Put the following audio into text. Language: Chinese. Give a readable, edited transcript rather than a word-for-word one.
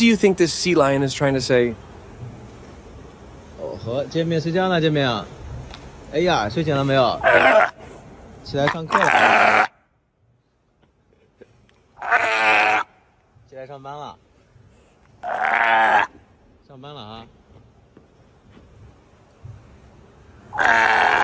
do you think this sea lion is trying to say? 哦呵，见面睡觉呢，见面啊！哎呀，睡醒了没有？起来上课了。起来上班了。上班了啊！